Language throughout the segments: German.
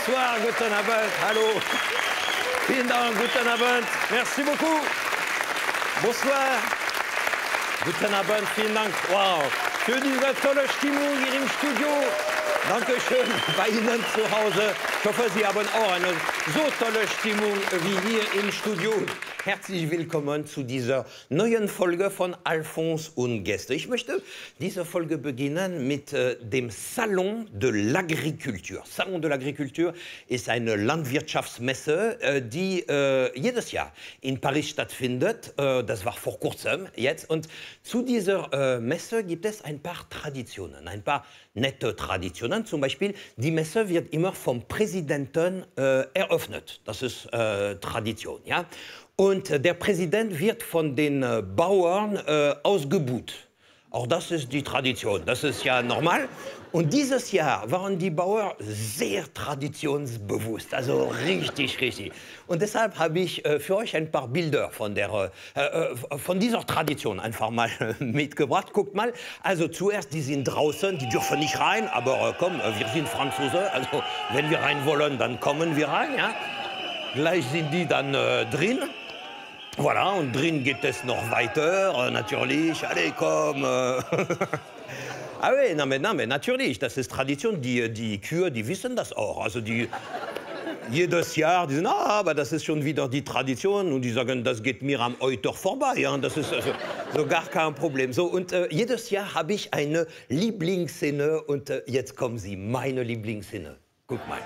Bonsoir, guten Abend, hallo. Vielen Dank, guten Abend, merci beaucoup. Bonsoir. Guten Abend, vielen Dank. Wow, für diese tolle Stimmung hier im Studio. Dankeschön bei Ihnen zu Hause. Ich hoffe, Sie haben auch eine so tolle Stimmung wie hier im Studio. Herzlich willkommen zu dieser neuen Folge von Alphonse und Gäste. Ich möchte diese Folge beginnen mit dem Salon de l'Agriculture. Salon de l'Agriculture ist eine Landwirtschaftsmesse, die jedes Jahr in Paris stattfindet. Das war vor kurzem jetzt. Und zu dieser Messe gibt es ein paar Traditionen, ein paar nette Traditionen. Zum Beispiel, die Messe wird immer vom Präsidenten eröffnet. Das ist Tradition, ja. Und der Präsident wird von den Bauern ausgebuht. Auch das ist die Tradition, das ist ja normal. Und dieses Jahr waren die Bauern sehr traditionsbewusst, also richtig. Und deshalb habe ich für euch ein paar Bilder von dieser Tradition einfach mal mitgebracht. Guckt mal, also zuerst, die sind draußen, die dürfen nicht rein, aber komm, wir sind Franzosen, also wenn wir rein wollen, dann kommen wir rein. Ja? Gleich sind die dann drin. Voilà, und drin geht es noch weiter, natürlich. Allez, komm. Ah oui, non, mais natürlich, das ist Tradition. Die Kühe, die wissen das auch. Also jedes Jahr, die sagen, aber das ist schon wieder die Tradition. Und die sagen, das geht mir am Euter vorbei. Ja? Das ist also so gar kein Problem. So, und jedes Jahr habe ich eine Lieblingsszene. Und jetzt kommen sie, meine Lieblingsszene. Guck mal.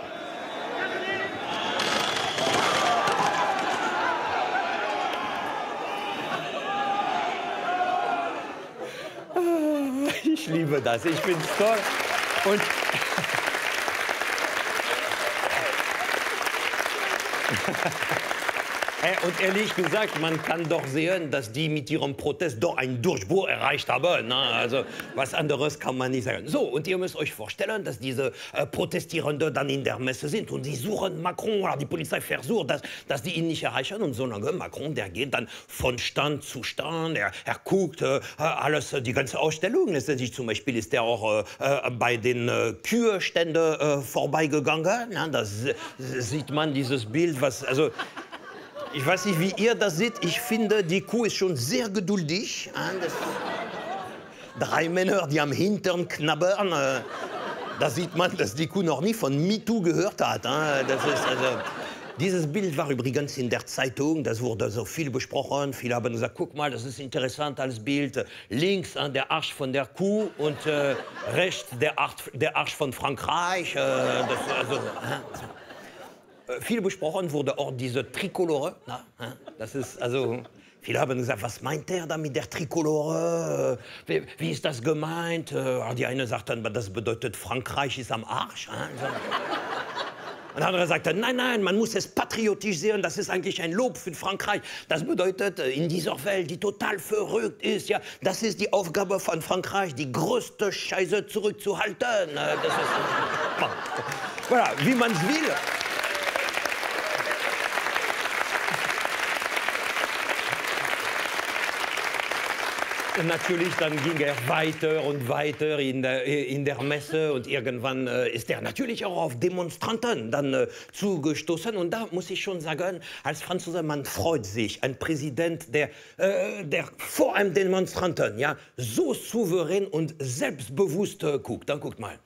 Ich liebe das, ich finde es toll. Und ehrlich gesagt, man kann doch sehen, dass die mit ihrem Protest doch einen Durchbruch erreicht haben. Ne? Also was anderes kann man nicht sagen. So, und ihr müsst euch vorstellen, dass diese Protestierenden dann in der Messe sind und sie suchen Macron, oder die Polizei versucht, dass die ihn nicht erreichen. Und solange Macron, der geht dann von Stand zu Stand, er guckt alles, die ganze Ausstellung. Letztendlich zum Beispiel ist er auch bei den Küheständen vorbeigegangen. Ja, da sieht man dieses Bild, was, also ich weiß nicht, wie ihr das seht. Ich finde, die Kuh ist schon sehr geduldig. Drei Männer, die am Hintern knabbern. Da sieht man, dass die Kuh noch nie von MeToo gehört hat. Das ist also, dieses Bild war übrigens in der Zeitung. Das wurde so viel besprochen. Viele haben gesagt, guck mal, das ist interessant als Bild. Links der Arsch von der Kuh und rechts der Arsch von Frankreich. Viel besprochen wurde auch diese Trikolore. Das ist also, viele haben gesagt, was meint er da mit der Trikolore? Wie ist das gemeint? Die eine sagten, das bedeutet, Frankreich ist am Arsch. Und der andere sagte, nein, man muss es patriotisch sehen, das ist eigentlich ein Lob für Frankreich. Das bedeutet, in dieser Welt, die total verrückt ist, ja, das ist die Aufgabe von Frankreich, die größte Scheiße zurückzuhalten. Das ist, voilà, wie man es will. Und natürlich, dann ging er weiter und weiter in der Messe und irgendwann ist er natürlich auch auf Demonstranten dann zugestoßen. Und da muss ich schon sagen, als Franzose, man freut sich, ein Präsident, der vor einem Demonstranten ja, so souverän und selbstbewusst guckt. Dann guckt mal.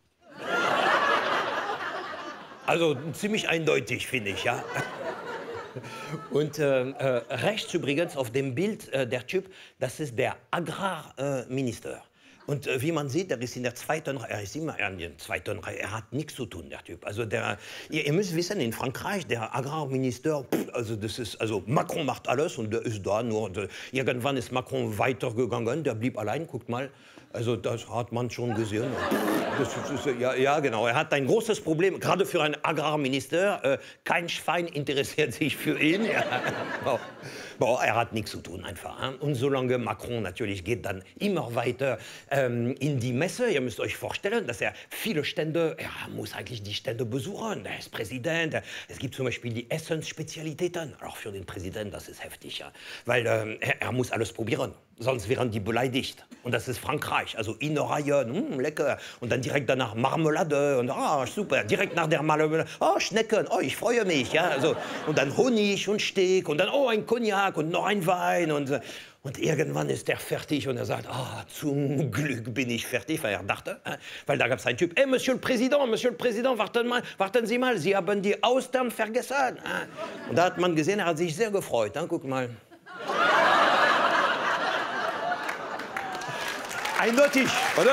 Also ziemlich eindeutig, finde ich, ja. Und rechts übrigens auf dem Bild, der Typ, das ist der Agrarminister. Und wie man sieht, er ist in der zweiten Reihe, er ist immer in der zweiten Reihe, er hat nichts zu tun, der Typ. Also ihr müsst wissen, in Frankreich, der Agrarminister, also das ist, also Macron macht alles und der ist da, nur irgendwann ist Macron weitergegangen, der blieb allein, guckt mal. Also das hat man schon gesehen. Ja, genau. Er hat ein großes Problem, gerade für einen Agrarminister. Kein Schwein interessiert sich für ihn. Ja. Er hat nichts zu tun einfach. Und solange Macron natürlich geht dann immer weiter in die Messe. Ihr müsst euch vorstellen, dass er viele Stände, er muss eigentlich die Stände besuchen. Er ist Präsident. Es gibt zum Beispiel die Essensspezialitäten. Auch für den Präsidenten, das ist heftig, ja. Weil er muss alles probieren. sonst wären die beleidigt. Und das ist Frankreich, also Innereien, lecker. Und dann direkt danach Marmelade und super. Direkt nach der Marmelade, Schnecken, ich freue mich. Ja, also, und dann Honig und Steak und dann ein Cognac und noch ein Wein. Und irgendwann ist der fertig und er sagt, zum Glück bin ich fertig, weil er dachte, weil da gab es einen Typ, Monsieur le Président, warten Sie mal, Sie haben die Austern vergessen. Und da hat man gesehen, er hat sich sehr gefreut. Guck mal. Eindeutig, oder?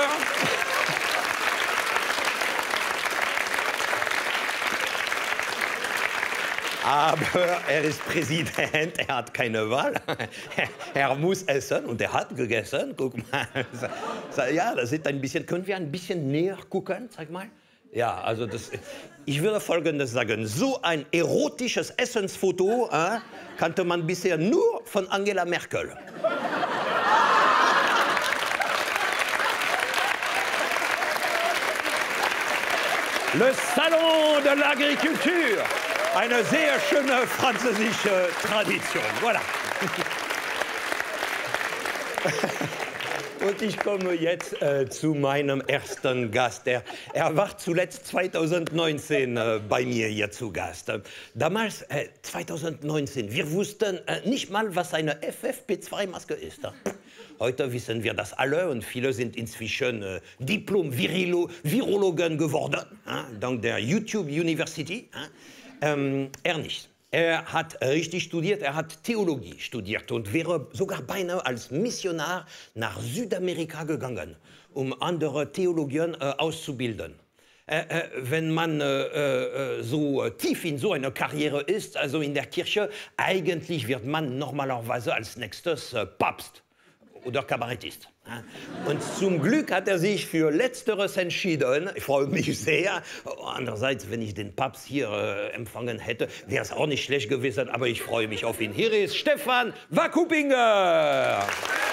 Aber er ist Präsident, er hat keine Wahl. Er muss essen und er hat gegessen. Guck mal. Ja, das ist ein bisschen. Können wir ein bisschen näher gucken? Zeig mal. Ja, also ich würde Folgendes sagen. So ein erotisches Essensfoto kannte man bisher nur von Angela Merkel. Le Salon de l'Agriculture. Eine sehr schöne französische Tradition. Voilà. Und ich komme jetzt zu meinem ersten Gast. Er war zuletzt 2019 bei mir hier zu Gast. Damals, 2019, wir wussten nicht mal, was eine FFP2-Maske ist. Heute wissen wir das alle und viele sind inzwischen Diplom-Virologen geworden, dank der YouTube University. Er nicht. Er hat richtig studiert, er hat Theologie studiert und wäre sogar beinahe als Missionar nach Südamerika gegangen, um andere Theologen auszubilden. Wenn man so tief in so einer Karriere ist, also in der Kirche, eigentlich wird man normalerweise als nächstes Papst oder Kabarettist. Und zum Glück hat er sich für Letzteres entschieden. Ich freue mich sehr. Andererseits, wenn ich den Papst hier empfangen hätte, wäre es auch nicht schlecht gewesen. Aber ich freue mich auf ihn. Hier ist Stefan Wackubinger.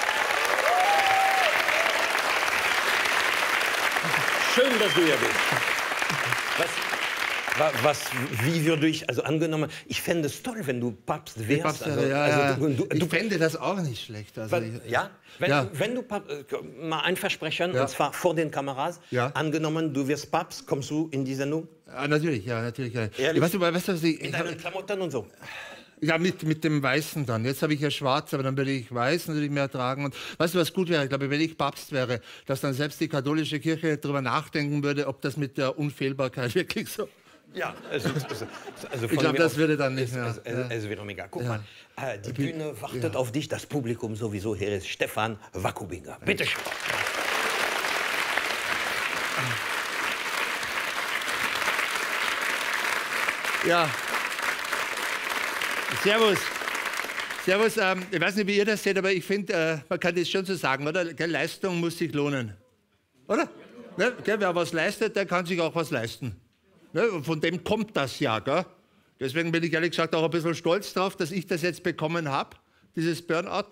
Schön, dass du hier bist. Wie würde ich, also angenommen, ich fände es toll, wenn du Papst wärst. Ich fände das auch nicht schlecht. Also wenn du mal ein Versprechen, und zwar vor den Kameras, angenommen, du wirst Papst, kommst du in die Sendung? Natürlich, natürlich. Weißt du, mit deinen Klamotten und so? Ja, mit dem Weißen dann. Jetzt habe ich ja schwarz, aber dann würde ich weiß natürlich mehr tragen. Und weißt du, was gut wäre? Ich glaube, wenn ich Papst wäre, dass dann selbst die katholische Kirche darüber nachdenken würde, ob das mit der Unfehlbarkeit wirklich so... Ja, also ich glaube, das würde dann nicht mehr. Es wäre mega. Guck mal, die Bühne wartet auf dich, das Publikum sowieso. Hier ist Stefan Wackubinger. Bitte schön. Ja. Servus. Servus. Ich weiß nicht, wie ihr das seht, aber ich finde, man kann das schon so sagen, oder? Leistung muss sich lohnen. Oder? Ne? Wer was leistet, der kann sich auch was leisten. Ne, von dem kommt das ja. Gell? Deswegen bin ich ehrlich gesagt auch ein bisschen stolz drauf, dass ich das jetzt bekommen habe, dieses Burnout.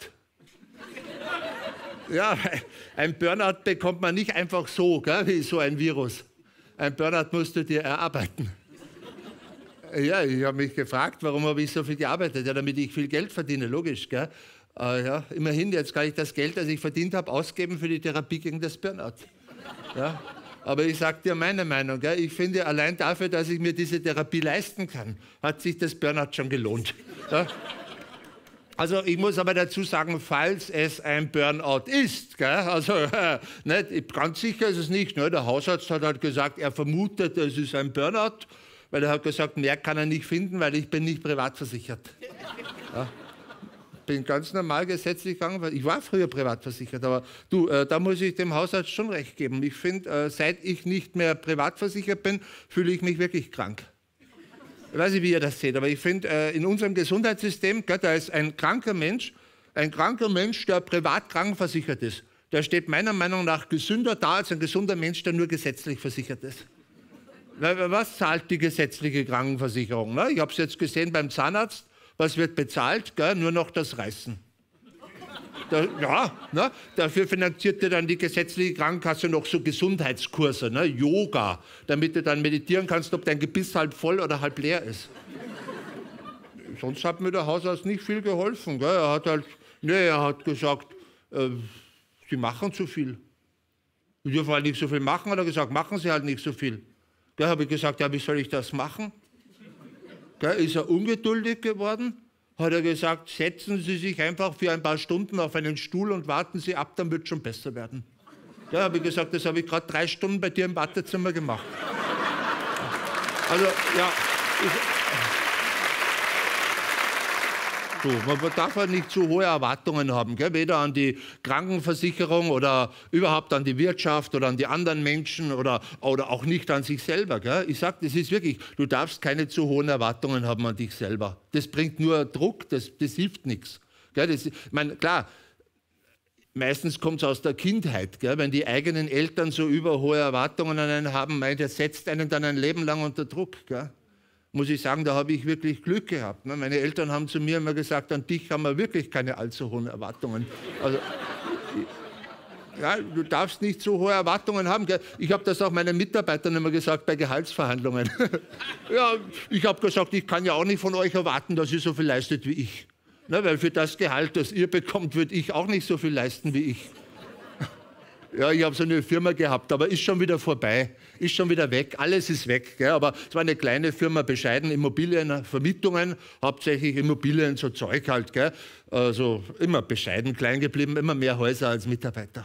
Ja, ein Burnout bekommt man nicht einfach so, gell, wie so ein Virus. Ein Burnout musst du dir erarbeiten. Ja, ich habe mich gefragt, warum habe ich so viel gearbeitet? Ja, damit ich viel Geld verdiene, logisch. Gell? Ja, immerhin, jetzt kann ich das Geld, das ich verdient habe, ausgeben für die Therapie gegen das Burnout. Ja? Aber ich sage dir meine Meinung. Gell? Ich finde, allein dafür, dass ich mir diese Therapie leisten kann, hat sich das Burnout schon gelohnt. Ja? Also ich muss aber dazu sagen, falls es ein Burnout ist, gell? Also nicht, ganz sicher ist es nicht. Ne? Der Hausarzt hat halt gesagt, er vermutet, es ist ein Burnout, weil er hat gesagt, mehr kann er nicht finden, weil ich bin nicht privat versichert. Ja? Bin ganz normal gesetzlich gegangen, weil ich war früher privat versichert, aber du, da muss ich dem Hausarzt schon recht geben. Ich finde, seit ich nicht mehr privat versichert bin, fühle ich mich wirklich krank. Ich weiß nicht, wie ihr das seht, aber ich finde, in unserem Gesundheitssystem, da ist ein kranker Mensch, der privat krankenversichert ist, der steht meiner Meinung nach gesünder da als ein gesunder Mensch, der nur gesetzlich versichert ist. Was zahlt die gesetzliche Krankenversicherung? Ne? Ich habe es jetzt gesehen beim Zahnarzt. Was wird bezahlt? Gell? Nur noch das Reißen. Dafür finanziert dir dann die gesetzliche Krankenkasse noch so Gesundheitskurse, ne? Yoga, damit du dann meditieren kannst, ob dein Gebiss halb voll oder halb leer ist. Sonst hat mir der Hausarzt nicht viel geholfen. Gell? Er hat gesagt, Sie machen zu viel. Sie dürfen halt nicht so viel machen, hat er gesagt, machen Sie halt nicht so viel. Da habe ich gesagt, ja, wie soll ich das machen? Da ist er ungeduldig geworden, hat er gesagt, setzen Sie sich einfach für ein paar Stunden auf einen Stuhl und warten Sie ab, dann wird es schon besser werden. Da habe ich gesagt, das habe ich gerade 3 Stunden bei dir im Wartezimmer gemacht. Also, ja, so, man darf halt nicht zu hohe Erwartungen haben, gell? Weder an die Krankenversicherung oder überhaupt an die Wirtschaft oder an die anderen Menschen oder auch nicht an sich selber. Gell? Ich sage, das ist wirklich, du darfst keine zu hohen Erwartungen haben an dich selber. Das bringt nur Druck, das hilft nichts. Gell? Ich meine, klar, meistens kommt es aus der Kindheit, gell? Wenn die eigenen Eltern so überhohe Erwartungen an einen haben, das setzt einen dann ein Leben lang unter Druck. Gell? Muss ich sagen, da habe ich wirklich Glück gehabt. Meine Eltern haben zu mir immer gesagt, an dich haben wir wirklich keine allzu hohen Erwartungen. Also, ja, du darfst nicht so hohe Erwartungen haben. Gell? Ich habe das auch meinen Mitarbeitern immer gesagt bei Gehaltsverhandlungen. Ja, ich habe gesagt, ich kann ja auch nicht von euch erwarten, dass ihr so viel leistet wie ich. Na, weil für das Gehalt, das ihr bekommt, würde ich auch nicht so viel leisten wie ich. Ja, ich habe so eine Firma gehabt, aber ist schon wieder vorbei, ist schon wieder weg, alles ist weg. Gell? Aber es war eine kleine Firma, bescheiden, Immobilienvermietungen, hauptsächlich Immobilien, so Zeug halt. Gell? Also immer bescheiden, klein geblieben, immer mehr Häuser als Mitarbeiter.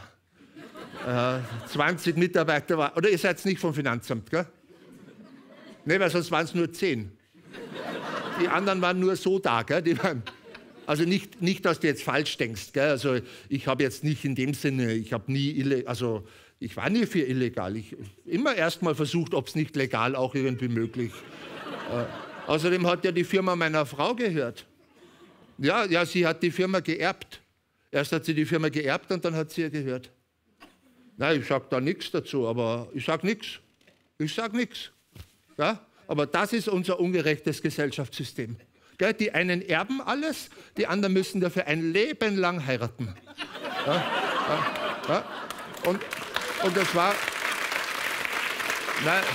20 Mitarbeiter war, oder ihr seid nicht vom Finanzamt, gell? Nee, weil sonst waren es nur 10. Die anderen waren nur so da, gell? Die waren, also nicht, dass du jetzt falsch denkst. Gell? Also ich habe jetzt nicht in dem Sinne, ich war nie für illegal. Ich immer erst mal versucht, ob es nicht legal auch irgendwie möglich. Außerdem hat ja die Firma meiner Frau gehört. Ja, sie hat die Firma geerbt. Erst hat sie die Firma geerbt und dann hat sie ihr gehört. Nein, ich sage da nichts dazu, aber ich sage nichts. Ich sage nichts. Ja? Aber das ist unser ungerechtes Gesellschaftssystem. Die einen erben alles, die anderen müssen dafür ein Leben lang heiraten. Ja. Und das war... Nein,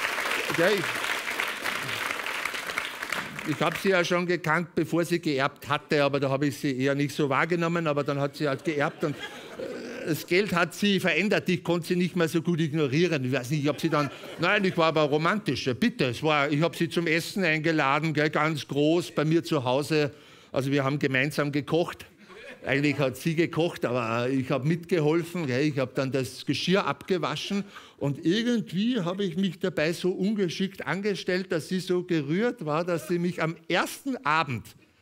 ich habe sie ja schon gekannt, bevor sie geerbt hatte, aber da habe ich sie eher nicht so wahrgenommen, aber dann hat sie halt geerbt und das Geld hat sie verändert, ich konnte sie nicht mehr so gut ignorieren. Ich weiß nicht, ich habe sie dann, nein, ich war aber romantisch, bitte, ich habe sie zum Essen eingeladen, gell, ganz groß, bei mir zu Hause, also wir haben gemeinsam gekocht. Eigentlich hat sie gekocht, aber ich habe mitgeholfen, gell, ich habe dann das Geschirr abgewaschen und irgendwie habe ich mich dabei so ungeschickt angestellt, dass sie so gerührt war, dass sie mich am ersten Abend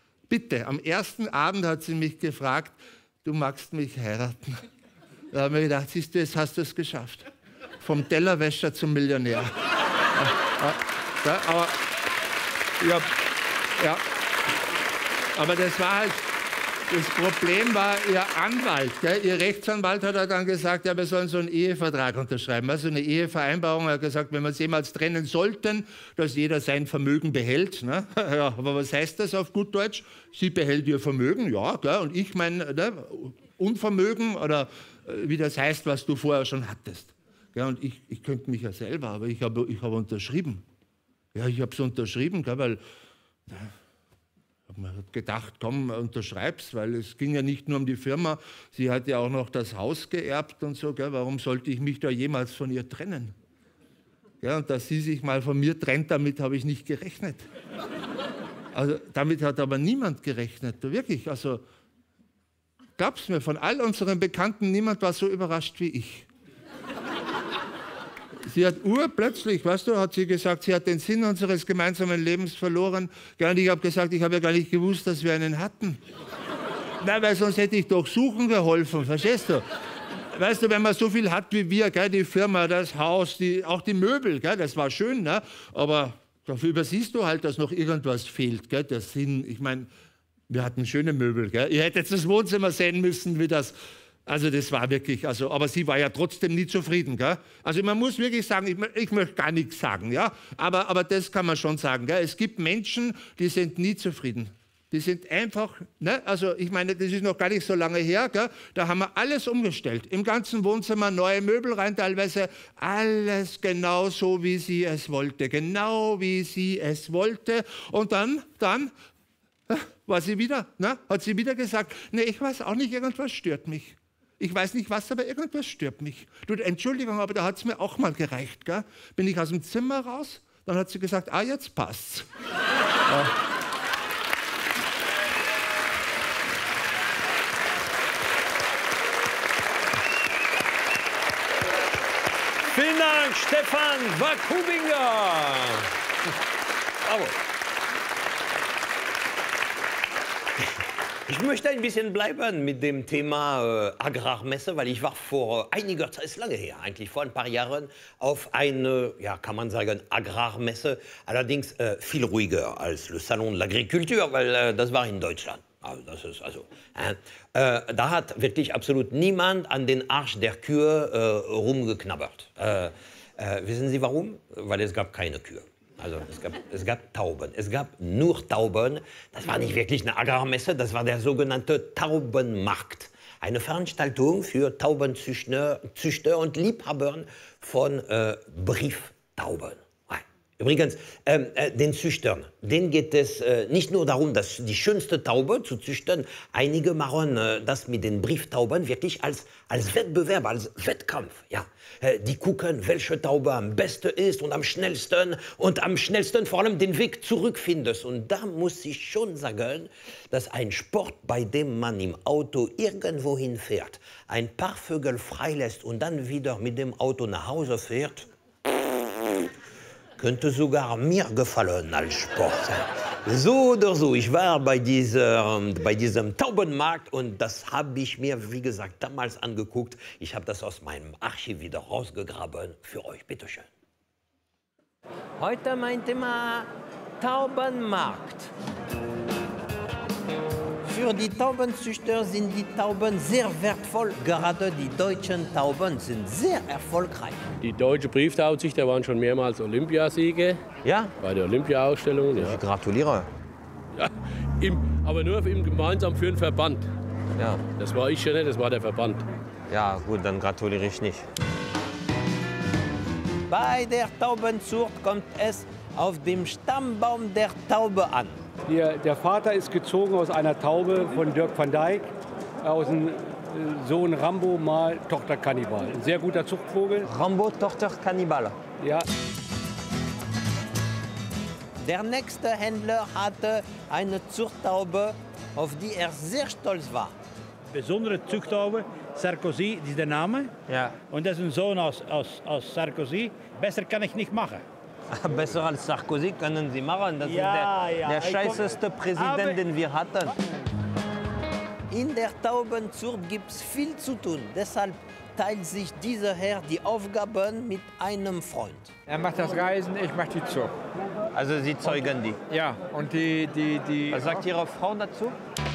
hat sie mich gefragt, du magst mich heiraten. Da habe ich mir gedacht, siehst du, jetzt hast du es geschafft. Vom Tellerwäscher zum Millionär. Aber das war halt, das Problem war ihr Anwalt. Gell? Ihr Rechtsanwalt hat dann gesagt, ja, wir sollen so einen Ehevertrag unterschreiben. Also eine Ehevereinbarung. Er hat gesagt, wenn wir uns jemals trennen sollten, dass jeder sein Vermögen behält. Ne? Ja, aber was heißt das auf gut Deutsch? Sie behält ihr Vermögen, ja, gell? Und ich mein Unvermögen oder wie das heißt, was du vorher schon hattest. Ja, und ich könnte mich ja selber, aber ich habe unterschrieben. Ja, ich habe es unterschrieben, gell, weil man hat gedacht, komm, unterschreib's, weil es ging ja nicht nur um die Firma, sie hat ja auch noch das Haus geerbt und so, gell, warum sollte ich mich da jemals von ihr trennen? Ja, und dass sie sich mal von mir trennt, damit habe ich nicht gerechnet. Also damit hat aber niemand gerechnet, wirklich, also glaub's mir, von all unseren Bekannten, niemand war so überrascht wie ich. Sie hat urplötzlich, weißt du, hat sie gesagt, sie hat den Sinn unseres gemeinsamen Lebens verloren. Und ich habe gesagt, ich habe ja gar nicht gewusst, dass wir einen hatten. Nein, weil sonst hätte ich doch suchen geholfen, verstehst du? Weißt du, wenn man so viel hat wie wir, gell, die Firma, das Haus, auch die Möbel, gell, das war schön, ne? Aber dafür übersiehst du halt, dass noch irgendwas fehlt, gell, der Sinn. Ich meine, wir hatten schöne Möbel, gell? Ihr hättet das Wohnzimmer sehen müssen, wie das... Also das war wirklich, aber sie war ja trotzdem nie zufrieden. Gell? Also man muss wirklich sagen, ich möchte gar nichts sagen, ja? aber das kann man schon sagen. Gell? Es gibt Menschen, die sind nie zufrieden. Die sind einfach, ne? Also ich meine, das ist noch gar nicht so lange her, gell? Da haben wir alles umgestellt. Im ganzen Wohnzimmer neue Möbel rein, teilweise alles genau so, wie sie es wollte. Genau wie sie es wollte. Und dann War sie wieder, ne? Hat sie wieder gesagt, nee, ich weiß auch nicht, irgendwas stört mich. Ich weiß nicht was, aber irgendwas stört mich. Du, Entschuldigung, aber da hat es mir auch mal gereicht. Gell? Bin ich aus dem Zimmer raus, dann hat sie gesagt, ah, jetzt passt's. Ja. Vielen Dank, Stefan Wakubinger. Bravo. Ich möchte ein bisschen bleiben mit dem Thema Agrarmesse, weil ich war vor einiger Zeit, ist lange her eigentlich, vor ein paar Jahren, auf eine, ja, kann man sagen, Agrarmesse. Allerdings viel ruhiger als le Salon de l'Agriculture, weil das war in Deutschland. Also das ist da hat wirklich absolut niemand an den Arsch der Kühe rumgeknabbert. Wissen Sie warum? Weil es gab keine Kühe. Also es gab Tauben. Es gab nur Tauben. Das war nicht wirklich eine Agrarmesse, das war der sogenannte Taubenmarkt. Eine Veranstaltung für Taubenzüchter und Liebhaber von Brieftauben. Übrigens, den Züchtern, denen geht es nicht nur darum, die schönste Taube zu züchten. Einige machen das mit den Brieftauben wirklich als Wettbewerb, als Wettkampf. Ja. Die gucken, welche Taube am besten ist und am schnellsten vor allem den Weg zurückfindet. Und da muss ich schon sagen, dass ein Sport, bei dem man im Auto irgendwo hinfährt, ein paar Vögel freilässt und dann wieder mit dem Auto nach Hause fährt, könnte sogar mir gefallen als Sport. So oder so, ich war bei diesem Taubenmarkt und das habe ich mir, wie gesagt, damals angeguckt. Ich habe das aus meinem Archiv wieder rausgegraben für euch. Bitte schön. Heute mein Thema Taubenmarkt. Für die Taubenzüchter sind die Tauben sehr wertvoll. Gerade die deutschen Tauben sind sehr erfolgreich. Die deutsche Brieftauberzüchter waren schon mehrmals Olympiasieger. Ja? Bei der Olympia-Ausstellung. Ja. Ich gratuliere. Ja, aber nur gemeinsam für den Verband. Ja. Das war ich schon nicht, das war der Verband. Ja, gut, dann gratuliere ich nicht. Bei der Taubenzucht kommt es auf dem Stammbaum der Taube an. Der Vater ist gezogen aus einer Taube von Dirk van Dijk, aus dem Sohn Rambo mal Tochter Kannibal. Ein sehr guter Zuchtvogel. Rambo, Tochter Kannibal. Ja. Der nächste Händler hatte eine Zuchttaube, auf die er sehr stolz war. Besondere Zuchttaube, Sarkozy, das ist der Name. Ja. Und das ist ein Sohn aus Sarkozy. Besser kann ich nicht machen. Besser als Sarkozy können Sie machen. Das Ja, ist der scheißeste Präsident, den wir hatten. In der Taubenzucht gibt es viel zu tun. Deshalb teilt sich dieser Herr die Aufgaben mit einem Freund. Er macht das Reisen, ich mache die Zucht. Also Sie zeugen die? Ja, und die... Was sagt Ihre Frau dazu?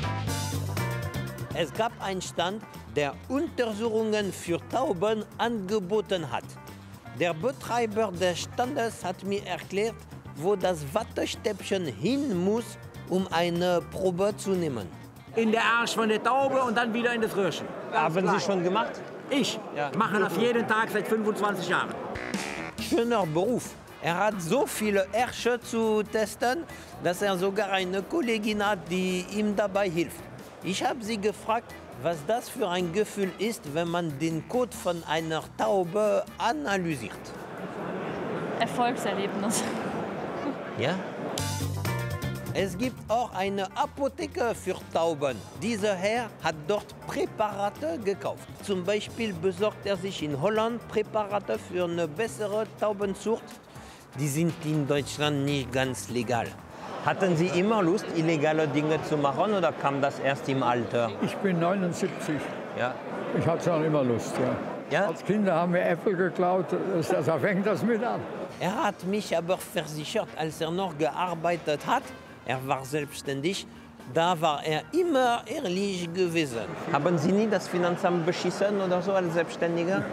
Es gab einen Stand, der Untersuchungen für Tauben angeboten hat. Der Betreiber des Standes hat mir erklärt, wo das Wattestäbchen hin muss, um eine Probe zu nehmen. In der Arsch von der Taube und dann wieder in das Röhrchen. Haben Sie schon gemacht? Ich mache das jeden Tag seit 25 Jahren. Schöner Beruf. Er hat so viele Ärsche zu testen, dass er sogar eine Kollegin hat, die ihm dabei hilft. Ich habe sie gefragt, was das für ein Gefühl ist, wenn man den Kot von einer Taube analysiert. Erfolgserlebnis. Ja? Es gibt auch eine Apotheke für Tauben. Dieser Herr hat dort Präparate gekauft. Zum Beispiel besorgt er sich in Holland Präparate für eine bessere Taubenzucht. Die sind in Deutschland nicht ganz legal. Hatten Sie immer Lust, illegale Dinge zu machen oder kam das erst im Alter? Ich bin 79. Ja. Ich hatte schon immer Lust, ja. Ja? Als Kinder haben wir Äpfel geklaut, da fängt das mit an. Er hat mich aber versichert, als er noch gearbeitet hat, er war selbstständig, da war er immer ehrlich gewesen. Haben Sie nie das Finanzamt beschissen oder so als Selbstständiger?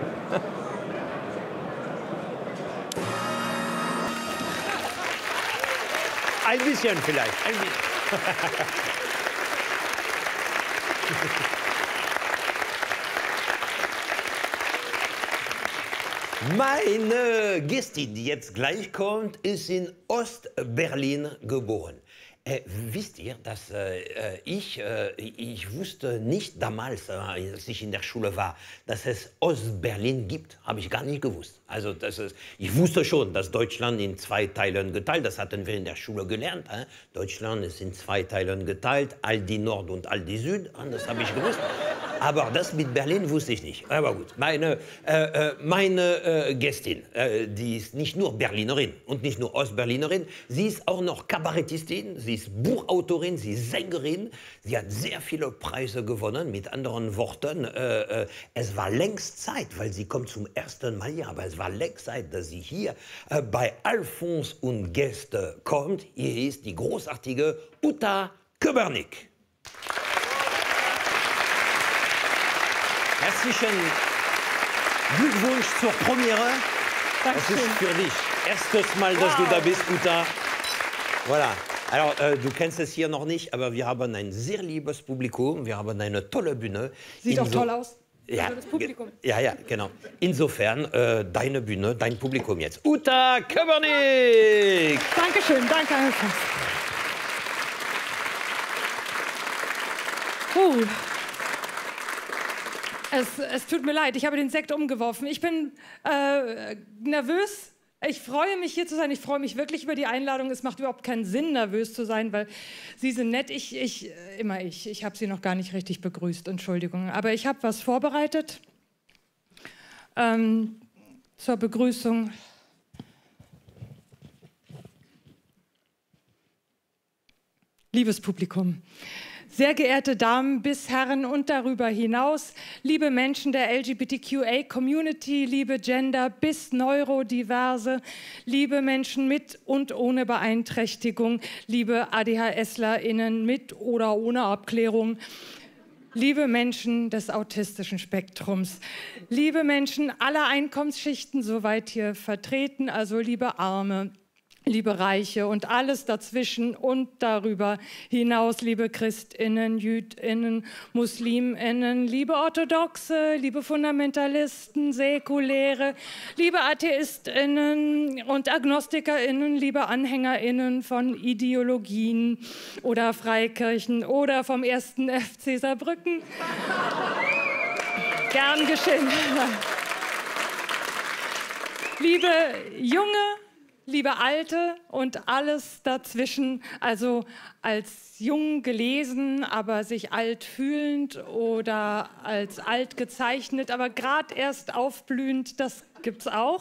Ein bisschen vielleicht. Ein bisschen. Meine Gästin, die jetzt gleich kommt, ist in Ostberlin geboren. Wisst ihr, dass ich wusste nicht damals, als ich in der Schule war, dass es Ostberlin gibt, habe ich gar nicht gewusst. Also ich wusste schon, dass Deutschland in 2 Teilen geteilt, das hatten wir in der Schule gelernt. Deutschland ist in 2 Teilen geteilt, all die Nord und all die Süd, das habe ich gewusst. Aber das mit Berlin wusste ich nicht. Aber gut, meine Gästin, die ist nicht nur Berlinerin und nicht nur Ostberlinerin, sie ist auch noch Kabarettistin, sie ist Buchautorin, sie ist Sängerin, sie hat sehr viele Preise gewonnen. Mit anderen Worten, es war längst Zeit, weil sie kommt zum ersten Mal hier, aber es war längst Zeit, dass sie hier bei Alfons und Gäste kommt. Hier ist die großartige Uta Köbernick. Herzlichen Glückwunsch zur Premiere. Das ist für dich. Erstes Mal, dass du da bist, Uta. Voilà. Alors, du kennst es hier noch nicht, aber wir haben ein sehr liebes Publikum. Wir haben eine tolle Bühne. Sieht auch toll aus. Ja, also das Publikum. Ja, genau. Insofern, deine Bühne, dein Publikum jetzt. Uta Köbernick! Dankeschön, danke, Alfons. Es tut mir leid, ich habe den Sekt umgeworfen. Ich bin nervös. Ich freue mich, hier zu sein. Ich freue mich wirklich über die Einladung. Es macht überhaupt keinen Sinn, nervös zu sein, weil Sie sind nett. Ich habe Sie noch gar nicht richtig begrüßt. Entschuldigung. Aber ich habe was vorbereitet zur Begrüßung. Liebes Publikum, sehr geehrte Damen bis Herren und darüber hinaus, liebe Menschen der LGBTQA-Community, liebe Gender bis Neurodiverse, liebe Menschen mit und ohne Beeinträchtigung, liebe ADHSlerInnen mit oder ohne Abklärung, liebe Menschen des autistischen Spektrums, liebe Menschen aller Einkommensschichten, soweit hier vertreten, also liebe Arme, liebe Reiche und alles dazwischen und darüber hinaus, liebe Christinnen, Jüdinnen, Musliminnen, liebe Orthodoxe, liebe Fundamentalisten, Säkuläre, liebe Atheistinnen und Agnostikerinnen, liebe Anhängerinnen von Ideologien oder Freikirchen oder vom 1. FC Saarbrücken. Gern geschehen. Liebe Junge, liebe Alte und alles dazwischen, also als jung gelesen, aber sich alt fühlend oder als alt gezeichnet, aber gerade erst aufblühend, das gibt's auch.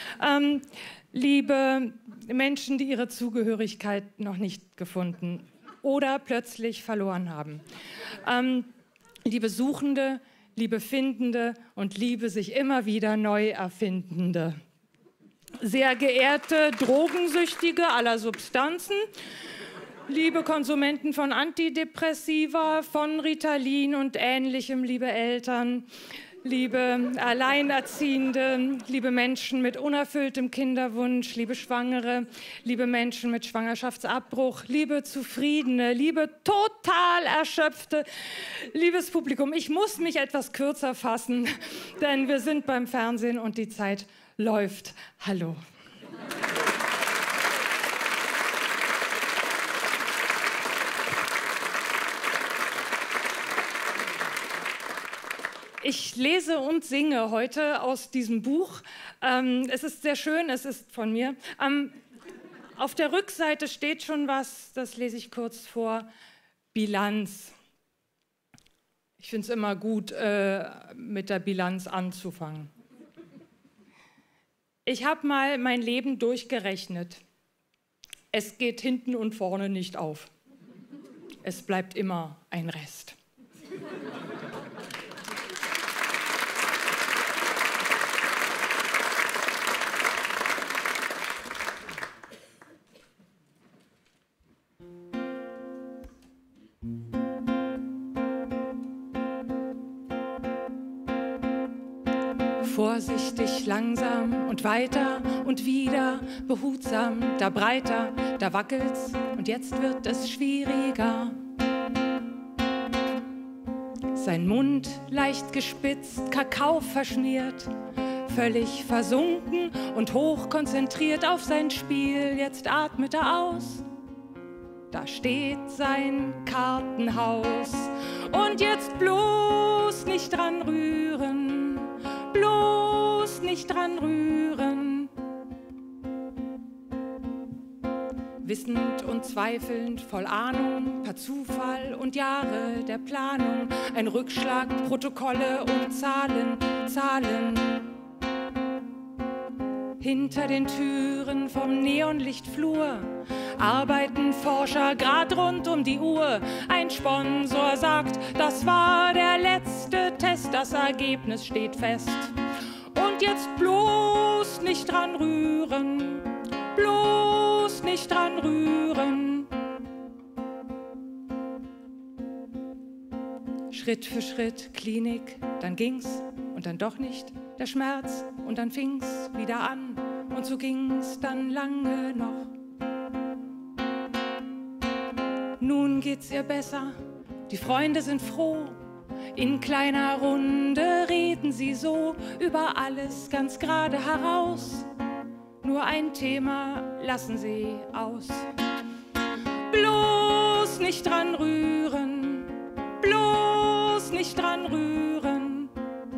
Liebe Menschen, die ihre Zugehörigkeit noch nicht gefunden oder plötzlich verloren haben. Liebe Suchende, liebe Findende und liebe sich immer wieder neu Erfindende. Sehr geehrte Drogensüchtige aller Substanzen, liebe Konsumenten von Antidepressiva, von Ritalin und Ähnlichem, liebe Eltern, liebe Alleinerziehende, liebe Menschen mit unerfülltem Kinderwunsch, liebe Schwangere, liebe Menschen mit Schwangerschaftsabbruch, liebe Zufriedene, liebe total Erschöpfte, liebes Publikum, ich muss mich etwas kürzer fassen, denn wir sind beim Fernsehen und die Zeit läuft. Hallo. Ich lese und singe heute aus diesem Buch. Es ist sehr schön, es ist von mir. Auf der Rückseite steht schon was, das lese ich kurz vor. Bilanz. Ich finde es immer gut, mit der Bilanz anzufangen. Ich habe mal mein Leben durchgerechnet. Es geht hinten und vorne nicht auf. Es bleibt immer ein Rest. Vorsichtig, langsam und weiter und wieder, behutsam, da breiter, da wackelt's und jetzt wird es schwieriger. Sein Mund leicht gespitzt, Kakao verschmiert, völlig versunken und hochkonzentriert auf sein Spiel. Jetzt atmet er aus da steht sein Kartenhaus. Und jetzt bloß nicht dran rühren, bloß nicht dran rühren. Wissend und zweifelnd, voll Ahnung, per Zufall und Jahre der Planung, ein Rückschlag, Protokolle und Zahlen, Zahlen. Hinter den Türen vom Neonlichtflur arbeiten Forscher grad rund um die Uhr. Ein Sponsor sagt, das war der letzte Test, das Ergebnis steht fest. Und jetzt bloß nicht dran rühren, bloß nicht dran rühren. Schritt für Schritt Klinik, dann ging's und dann doch nicht der Schmerz und dann fing's wieder an und so ging's dann lange noch. Nun geht's ihr besser, die Freunde sind froh. In kleiner Runde reden sie so über alles ganz gerade heraus. Nur ein Thema lassen sie aus. Bloß nicht dran rühren, bloß nicht dran rühren.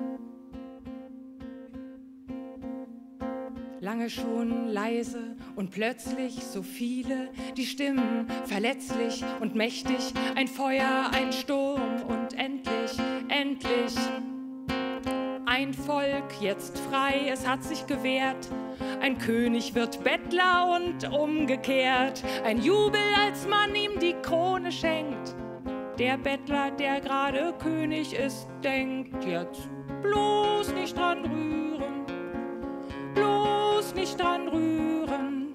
Lange schon leise und plötzlich so viele, die Stimmen verletzlich und mächtig, ein Feuer, ein Sturm und endlich, endlich ein Volk jetzt frei, es hat sich gewehrt. Ein König wird Bettler und umgekehrt, ein Jubel, als man ihm die Krone schenkt. Der Bettler, der gerade König ist, denkt jetzt bloß nicht dran rühren, bloß nicht dran rühren.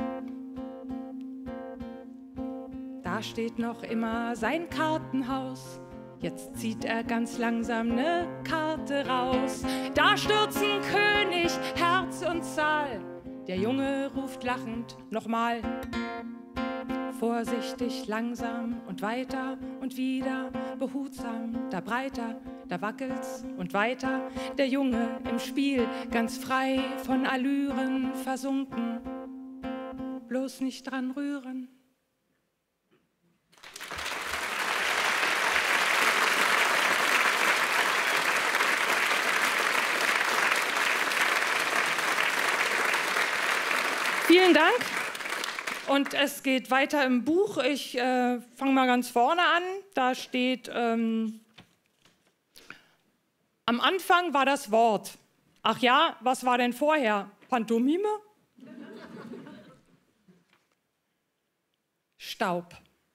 Da steht noch immer sein Kartenhaus. Jetzt zieht er ganz langsam ne Karte raus. Da stürzen König, Herz und Zahl. Der Junge ruft lachend nochmal. Vorsichtig, langsam und weiter und wieder, behutsam, da breiter, da wackelt's und weiter. Der Junge im Spiel, ganz frei von Allüren versunken. Bloß nicht dran rühren. Vielen Dank. Und es geht weiter im Buch. Ich fange mal ganz vorne an. Da steht, am Anfang war das Wort. Ach ja, was war denn vorher? Pantomime? Staub.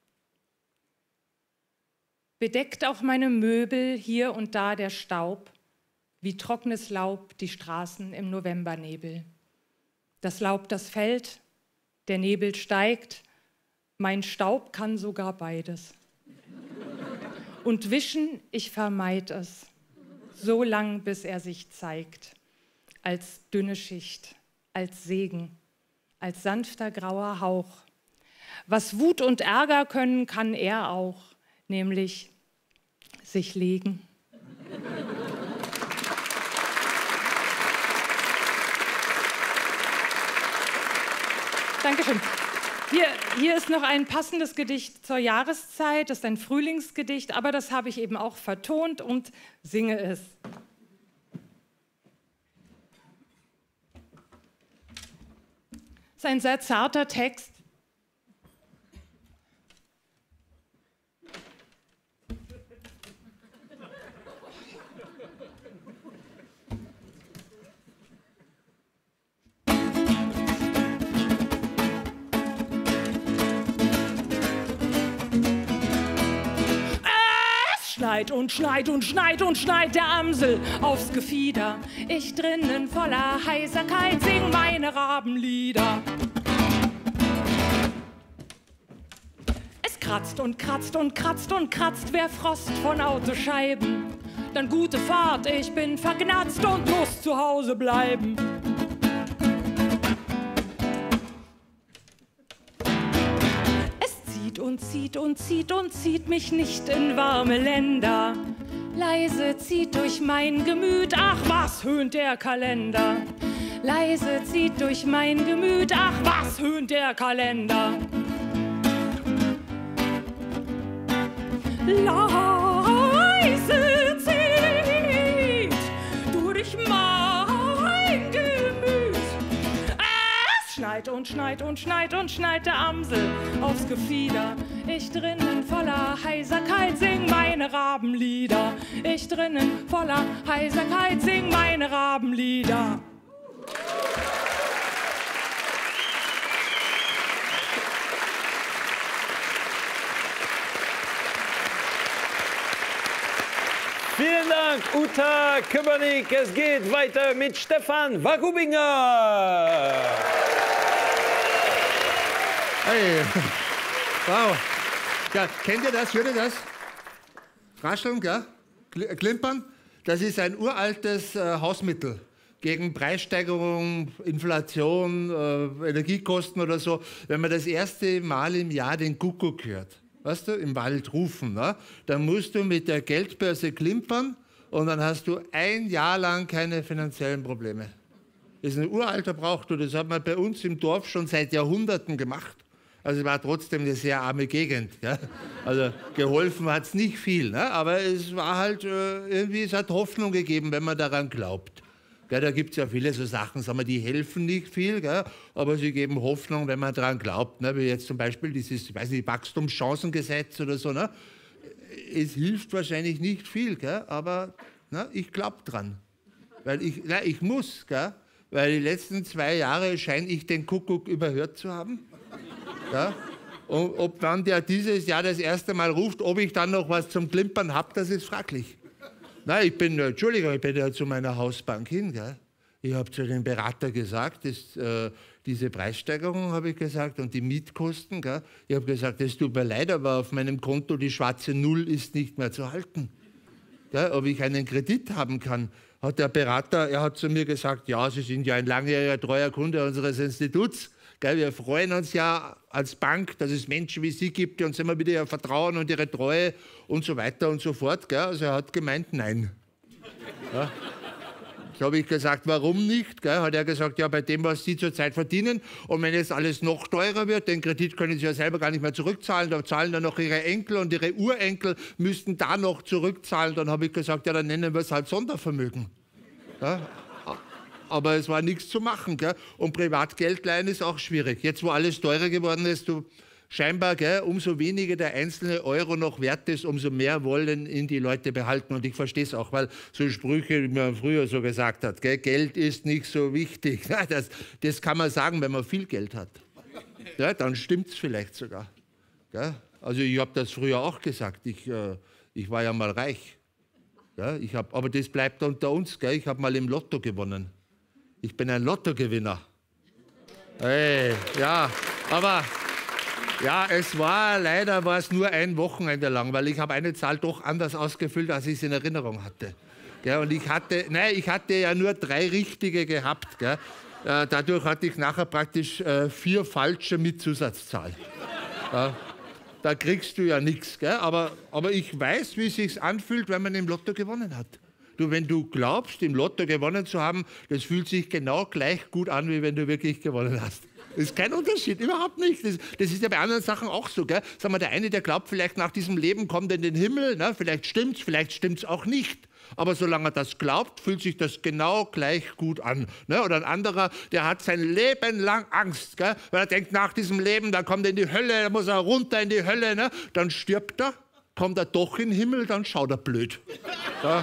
Bedeckt auch meine Möbel hier und da der Staub, wie trockenes Laub die Straßen im Novembernebel. Das Laub, das fällt, der Nebel steigt, mein Staub kann sogar beides. Und wischen, ich vermeid es, so lang, bis er sich zeigt, als dünne Schicht, als Segen, als sanfter grauer Hauch. Was Wut und Ärger können, kann er auch, nämlich sich legen. Dankeschön. Hier ist noch ein passendes Gedicht zur Jahreszeit. Das ist ein Frühlingsgedicht, aber das habe ich eben auch vertont und singe es. Es ist ein sehr zarter Text. Schneit und schneit und schneit und schneit der Amsel aufs Gefieder. Ich drinnen voller Heiserkeit sing meine Rabenlieder. Es kratzt und kratzt und kratzt und kratzt wer Frost von Autoscheiben. Dann gute Fahrt, ich bin vergnatzt und muss zu Hause bleiben. Und zieht und zieht und zieht mich nicht in warme Länder. Leise zieht durch mein Gemüt, ach was höhnt der Kalender. Leise zieht durch mein Gemüt, ach was höhnt der Kalender. leise zieht durch mein Gemüt. Es schneit und schneit und schneit und schneit der Amsel aufs Gefieder. Ich drinnen voller Heiserkeit sing meine Rabenlieder. Ich drinnen voller Heiserkeit sing meine Rabenlieder. Vielen Dank, Uta Köbernick. Es geht weiter mit Stefan Wagubinger. Hey, wow. Ja, kennt ihr das? Hört ihr das? Rascheln, gell? Klimpern? Das ist ein uraltes Hausmittel gegen Preissteigerung, Inflation, Energiekosten oder so. Wenn man das erste Mal im Jahr den Kuckuck hört, weißt du, im Wald rufen, ne? Dann musst du mit der Geldbörse klimpern und dann hast du ein Jahr lang keine finanziellen Probleme. Das ist ein uralter Brauch, das hat man bei uns im Dorf schon seit Jahrhunderten gemacht. Also es war trotzdem eine sehr arme Gegend. Ja? Also geholfen hat es nicht viel, ne? Aber es war halt irgendwie, es hat Hoffnung gegeben, wenn man daran glaubt. Ja, da gibt es ja viele so Sachen, sagen wir, die helfen nicht viel, gell, aber sie geben Hoffnung, wenn man daran glaubt. Ne, wie jetzt zum Beispiel dieses, ich weiß nicht, Wachstumschancengesetz oder so. Ne? Es hilft wahrscheinlich nicht viel, gell, aber ne, ich glaube dran. Weil ich muss, gell, weil die letzten 2 Jahre scheine ich den Kuckuck überhört zu haben. Ja? Und ob dann der dieses Jahr das erste Mal ruft, ob ich dann noch was zum Klimpern habe, das ist fraglich. Nein, Entschuldigung, ich bin ja zu meiner Hausbank hin. Gell? Ich habe zu dem Berater gesagt, diese Preissteigerung, habe ich gesagt, und die Mietkosten. Gell? Ich habe gesagt, es tut mir leid, aber auf meinem Konto die schwarze Null ist nicht mehr zu halten. Gell? Ob ich einen Kredit haben kann, hat der Berater, er hat zu mir gesagt, ja, Sie sind ja ein langjähriger, treuer Kunde unseres Instituts. Gell, wir freuen uns ja als Bank, dass es Menschen wie Sie gibt, die uns immer wieder ihr Vertrauen und ihre Treue und so weiter und so fort. Gell. Also er hat gemeint, nein. Ja. So habe ich gesagt, warum nicht? Gell. Hat er gesagt, ja, bei dem, was Sie zurzeit verdienen und wenn jetzt alles noch teurer wird, den Kredit können Sie ja selber gar nicht mehr zurückzahlen, da zahlen dann noch Ihre Enkel und Ihre Urenkel müssten da noch zurückzahlen. Dann habe ich gesagt, ja, dann nennen wir es halt Sondervermögen. Ja. Aber es war nichts zu machen. Gell? Und Privatgeld leihen ist auch schwierig. Jetzt, wo alles teurer geworden ist, scheinbar, gell, umso weniger der einzelne Euro noch wert ist, umso mehr wollen ihn die Leute behalten. Und ich verstehe es auch, weil so Sprüche, wie man früher so gesagt hat, gell, Geld ist nicht so wichtig. Das kann man sagen, wenn man viel Geld hat. Ja, dann stimmt es vielleicht sogar. Gell? Also ich habe das früher auch gesagt. Ich war ja mal reich. Ja, aber das bleibt unter uns. Gell? Ich habe mal im Lotto gewonnen. Ich bin ein Lottogewinner. Hey, ja, aber ja, leider war es nur ein Wochenende lang, weil ich habe eine Zahl doch anders ausgefüllt, als ich es in Erinnerung hatte. Gell, und ich hatte ja nur 3 richtige gehabt. Gell. Dadurch hatte ich nachher praktisch 4 falsche mit Zusatzzahl. Da kriegst du ja nichts. Aber ich weiß, wie es sich anfühlt, wenn man im Lotto gewonnen hat. Du, wenn du glaubst, im Lotto gewonnen zu haben, das fühlt sich genau gleich gut an, wie wenn du wirklich gewonnen hast. Das ist kein Unterschied, überhaupt nicht. Das ist ja bei anderen Sachen auch so. Gell? Sag mal, der eine, der glaubt, vielleicht nach diesem Leben kommt er in den Himmel, ne? Vielleicht stimmt's auch nicht. Aber solange er das glaubt, fühlt sich das genau gleich gut an. Ne? Oder ein anderer, der hat sein Leben lang Angst, gell? Weil er denkt, nach diesem Leben, da kommt er in die Hölle, da muss er runter in die Hölle. Ne? Dann stirbt er, kommt er doch in den Himmel, dann schaut er blöd. Ja?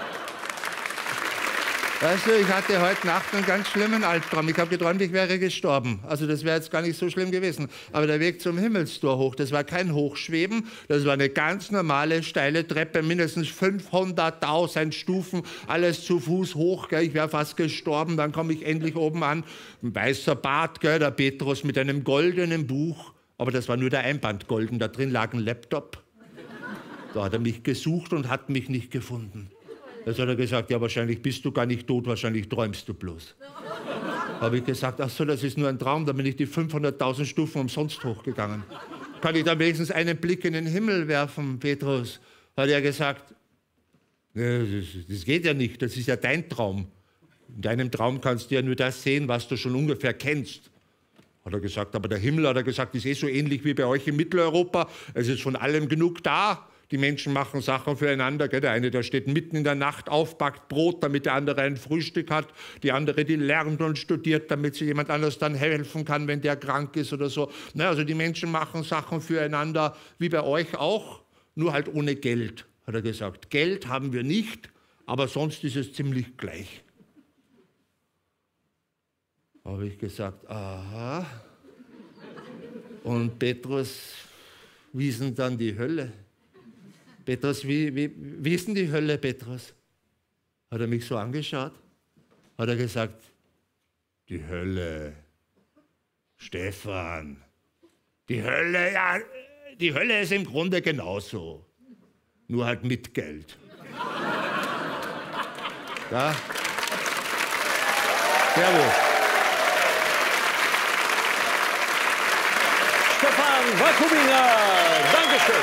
Weißt du, ich hatte heute Nacht einen ganz schlimmen Albtraum. Ich habe geträumt, ich wäre gestorben. Also das wäre jetzt gar nicht so schlimm gewesen. Aber der Weg zum Himmelstor hoch, das war kein Hochschweben, das war eine ganz normale, steile Treppe, mindestens 500.000 Stufen, alles zu Fuß hoch. Gell? Ich wäre fast gestorben, dann komme ich endlich oben an. Ein weißer Bart, gell? Der Petrus mit einem goldenen Buch. Aber das war nur der Einband golden, da drin lag ein Laptop. Da hat er mich gesucht und hat mich nicht gefunden. Jetzt hat er gesagt, ja, wahrscheinlich bist du gar nicht tot, wahrscheinlich träumst du bloß. Habe ich gesagt, ach so, das ist nur ein Traum, da bin ich die 500.000 Stufen umsonst hochgegangen. Kann ich da wenigstens einen Blick in den Himmel werfen, Petrus? Hat er gesagt, das geht ja nicht, das ist ja dein Traum. In deinem Traum kannst du ja nur das sehen, was du schon ungefähr kennst. Hat er gesagt, aber der Himmel, hat er gesagt, ist eh so ähnlich wie bei euch in Mitteleuropa. Es ist von allem genug da. Die Menschen machen Sachen füreinander. Gell? Der eine, der steht mitten in der Nacht auf, backt Brot, damit der andere ein Frühstück hat. Die andere, die lernt und studiert, damit sie jemand anders dann helfen kann, wenn der krank ist oder so. Na, also die Menschen machen Sachen füreinander, wie bei euch auch, nur halt ohne Geld, hat er gesagt. Geld haben wir nicht, aber sonst ist es ziemlich gleich. Habe ich gesagt, aha. Und Petrus, wie ist denn dann die Hölle? Petrus, wie ist denn die Hölle, Petrus? Hat er mich so angeschaut? Hat er gesagt, die Hölle, Stefan, die Hölle, ja, die Hölle ist im Grunde genauso, nur halt mit Geld. Ja? Servus. Stefan Wakubina, Dankeschön.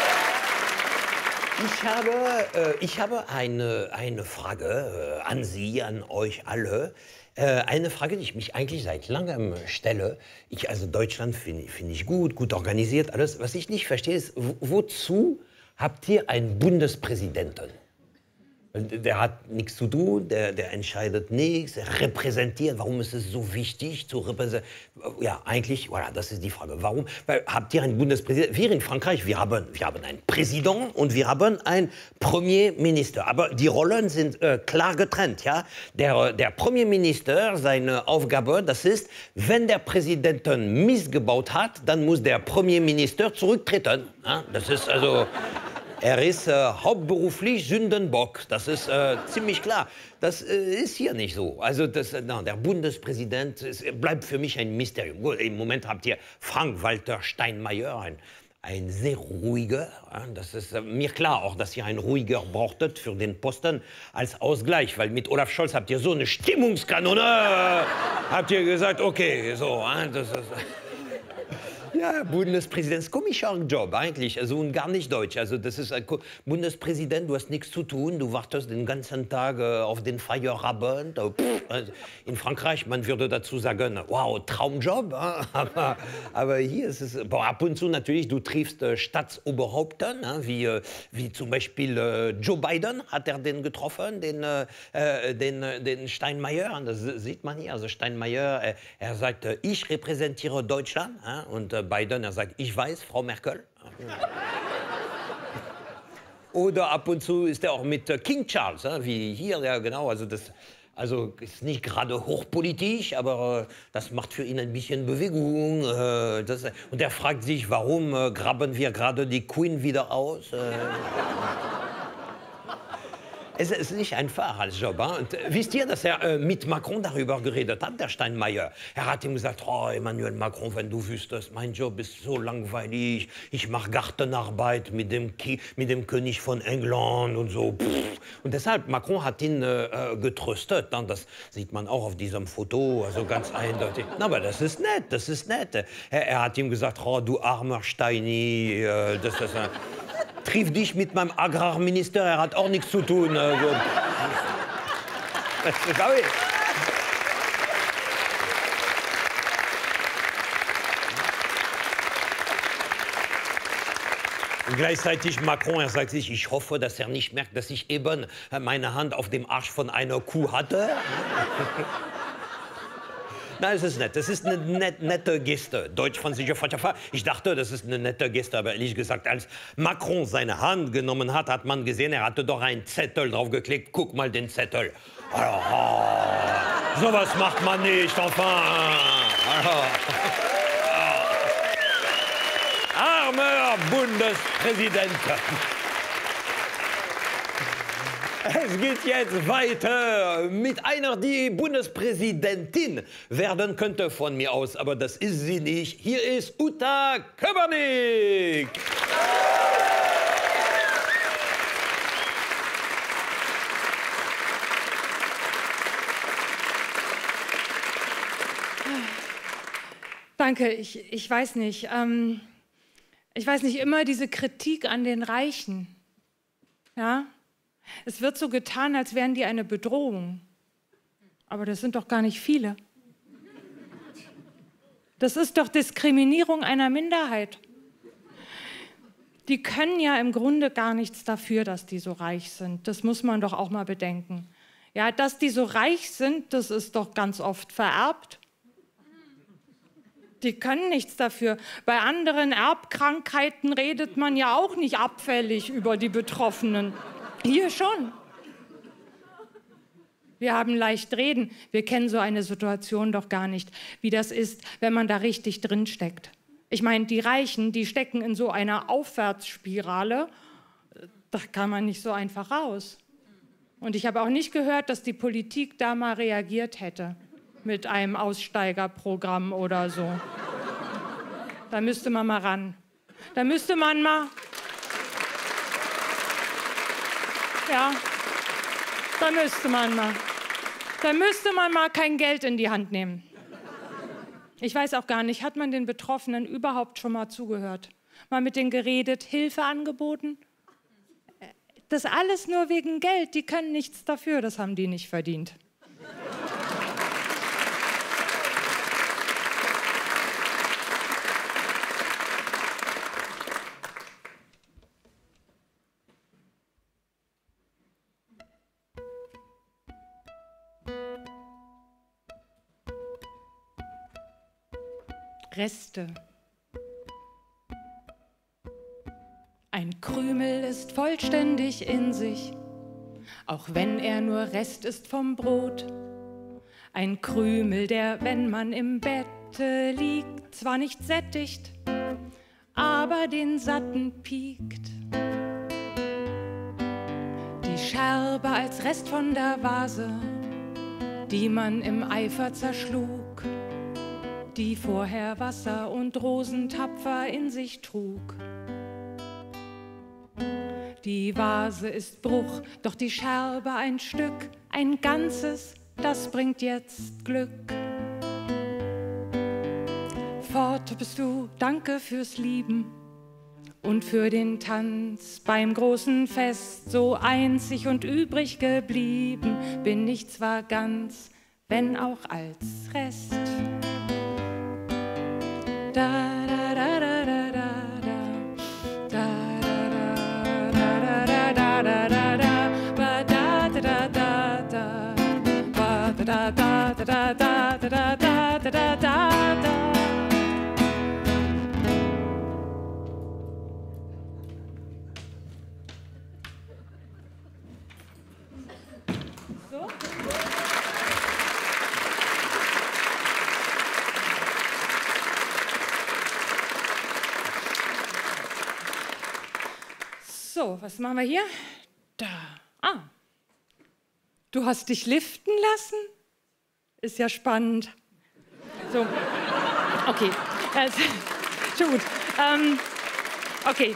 Ich habe eine Frage an Sie, an euch alle. Eine Frage, die ich mich eigentlich seit langem stelle. Also Deutschland finde ich gut organisiert, alles. Was ich nicht verstehe, ist, wozu habt ihr einen Bundespräsidenten? Der hat nichts zu tun, der entscheidet nichts, er repräsentiert. Warum ist es so wichtig zu repräsentieren? Ja, eigentlich, voilà, das ist die Frage. Warum? Weil habt ihr einen Bundespräsidenten? Wir in Frankreich, wir haben einen Präsident und wir haben einen Premierminister. Aber die Rollen sind klar getrennt. Ja? Der Premierminister, seine Aufgabe, das ist, wenn der Präsident missgebaut hat, dann muss der Premierminister zurücktreten. Ja? Das ist also... Er ist hauptberuflich Sündenbock, das ist ziemlich klar. Das ist hier nicht so. Also der Bundespräsident bleibt für mich ein Mysterium. Gut, im Moment habt ihr Frank-Walter Steinmeier, ein sehr ruhiger. Das ist mir klar auch, dass ihr einen ruhiger brauchtet für den Posten als Ausgleich. Weil mit Olaf Scholz habt ihr so eine Stimmungskanone. Habt ihr gesagt, okay, so. Das ist... Ja, Bundespräsident ist ein komischer Job eigentlich, also und gar nicht deutsch. Also das ist ein Bundespräsident, du hast nichts zu tun, du wartest den ganzen Tag auf den Feierabend. Also in Frankreich, man würde dazu sagen, wow, Traumjob. Aber hier ist es, ab und zu natürlich, du triffst Staatsoberhäupter, wie zum Beispiel Joe Biden, hat er den getroffen, den Steinmeier. Das sieht man hier, also Steinmeier, er sagt, ich repräsentiere Deutschland. Und Biden, er sagt, ich weiß, Frau Merkel. Oder ab und zu ist er auch mit King Charles, wie hier, ja genau, also ist nicht gerade hochpolitisch, aber das macht für ihn ein bisschen Bewegung. Und er fragt sich, warum graben wir gerade die Queen wieder aus? Es ist nicht einfach als Job. Und wisst ihr, dass er mit Macron darüber geredet hat, der Steinmeier? Er hat ihm gesagt, oh, Emmanuel Macron, wenn du wüsstest, mein Job ist so langweilig, ich mache Gartenarbeit mit dem König von England und so. Und deshalb, Macron hat ihn getröstet. Das sieht man auch auf diesem Foto, also ganz eindeutig. Na, aber das ist nett, das ist nett. Er hat ihm gesagt, oh, du armer Steini, triff dich mit meinem Agrarminister, er hat auch nichts zu tun. Also. Und gleichzeitig Macron, er sagt sich, ich hoffe, dass er nicht merkt, dass ich eben meine Hand auf dem Arsch von einer Kuh hatte. Nein, es ist nett. Das ist eine nette Geste. Deutsch-französische Freundschaft. Ich dachte, das ist eine nette Geste, aber ehrlich gesagt, als Macron seine Hand genommen hat, hat man gesehen, er hatte doch einen Zettel draufgeklickt. Guck mal den Zettel. Sowas macht man nicht, enfin. Armer Bundespräsident. Es geht jetzt weiter mit einer, die Bundespräsidentin werden könnte von mir aus, aber das ist sie nicht. Hier ist Uta Köbernick. Danke, ich weiß nicht. Ich weiß nicht, immer diese Kritik an den Reichen. Ja? Es wird so getan, als wären die eine Bedrohung. Aber das sind doch gar nicht viele. Das ist doch Diskriminierung einer Minderheit. Die können ja im Grunde gar nichts dafür, dass die so reich sind. Das muss man doch auch mal bedenken. Ja, dass die so reich sind, das ist doch ganz oft vererbt. Die können nichts dafür. Bei anderen Erbkrankheiten redet man ja auch nicht abfällig über die Betroffenen. Hier schon. Wir haben leicht reden. Wir kennen so eine Situation doch gar nicht, wie das ist, wenn man da richtig drin steckt. Ich meine, die Reichen, die stecken in so einer Aufwärtsspirale. Da kann man nicht so einfach raus. Und ich habe auch nicht gehört, dass die Politik da mal reagiert hätte mit einem Aussteigerprogramm oder so. Da müsste man mal ran. Da müsste man mal... Ja, da müsste man mal. Da müsste man mal kein Geld in die Hand nehmen. Ich weiß auch gar nicht, hat man den Betroffenen überhaupt schon mal zugehört? Mal mit denen geredet, Hilfe angeboten? Das alles nur wegen Geld, die können nichts dafür, das haben die nicht verdient. Reste. Ein Krümel ist vollständig in sich, auch wenn er nur Rest ist vom Brot. Ein Krümel, der, wenn man im Bette liegt, zwar nicht sättigt, aber den Satten piekt. Die Scherbe als Rest von der Vase, die man im Eifer zerschlug, die vorher Wasser und Rosen tapfer in sich trug. Die Vase ist Bruch, doch die Scherbe ein Stück, ein Ganzes, das bringt jetzt Glück. Fort bist du, danke fürs Lieben und für den Tanz beim großen Fest. So einzig und übrig geblieben bin ich zwar ganz, wenn auch als Rest. Da, da, da, da, da, da, da, da, da, da, da, da, ba, da, da, da, da, ba, da, da, da, da, da, da, da, da, da, da. So? So, was machen wir hier? Da. Ah. Du hast dich liften lassen? Ist ja spannend. So. Okay. Schon gut. Okay.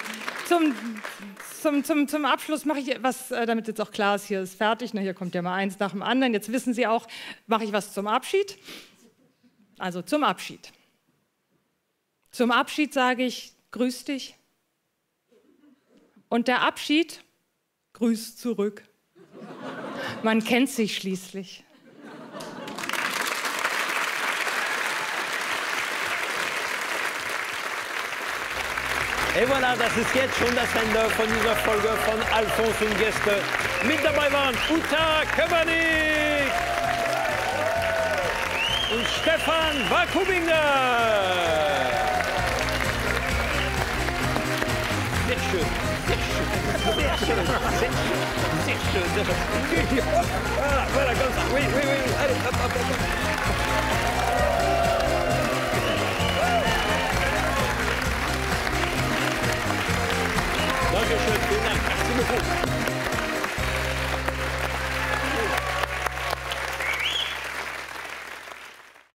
Zum Abschluss mache ich was, damit jetzt auch klar ist, hier ist fertig. Na, hier kommt ja mal eins nach dem anderen. Jetzt wissen Sie auch, mache ich was zum Abschied. Also zum Abschied. Zum Abschied sage ich, grüß dich. Und der Abschied grüßt zurück. Man kennt sich schließlich. Et voilà, das ist jetzt schon das Ende von dieser Folge von Alfons und Gäste. Mit dabei waren Uta Köbernick und Stefan Wakubinger. Sehr schön, sehr schön, sehr schön, sehr schön, sehr schön. Voilà, voilà, comme ça. Oui, oui, oui. Allez, hop, hop, hop. Dankeschön, vielen Dank. Merci beaucoup.